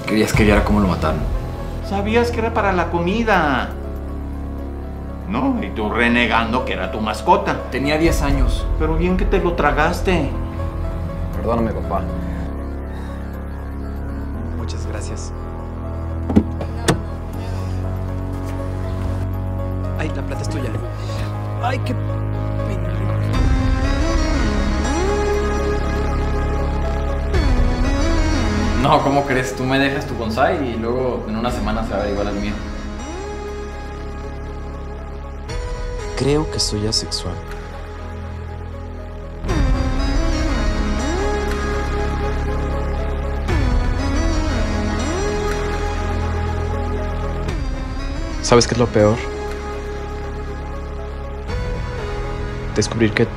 Querías que viera cómo lo mataron. Sabías que era para la comida, ¿no? Y tú renegando que era tu mascota. Tenía 10 años. Pero bien que te lo tragaste. Perdóname, papá. Muchas gracias. Ay, la plata es tuya. Ay, qué pena. No, ¿cómo crees? Tú me dejas tu bonsai y luego en una semana se va a ver igual al mío. Creo que soy asexual. ¿Sabes qué es lo peor? Descubrir que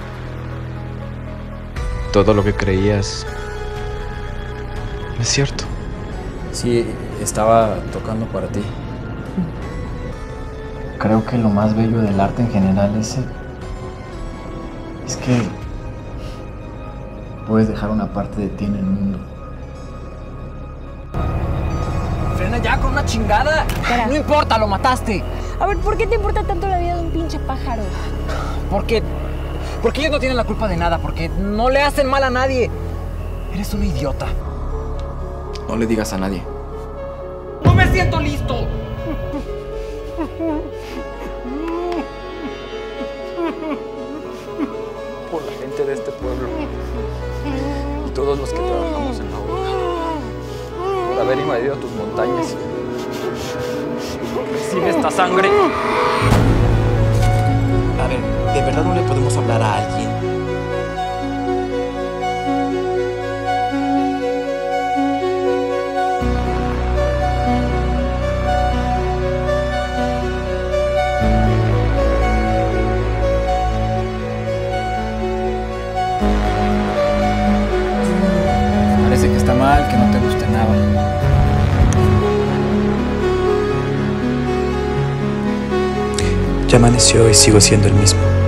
todo lo que creías es cierto. Sí, estaba tocando para ti. Creo que lo más bello del arte en general es que puedes dejar una parte de ti en el mundo. ¡Frena ya con una chingada! Espera. No importa, lo mataste. A ver, ¿por qué te importa tanto la vida de un pinche pájaro? Porque ellos no tienen la culpa de nada, porque no le hacen mal a nadie. Eres un idiota. No le digas a nadie. ¡No me siento listo! Por la gente de este pueblo y todos los que trabajamos en la obra, por haber invadido tus montañas. Recibe esta sangre. A ver, ¿de verdad no le podemos hablar a alguien? Parece que está mal, que no te guste nada. Ya amaneció y sigo siendo el mismo.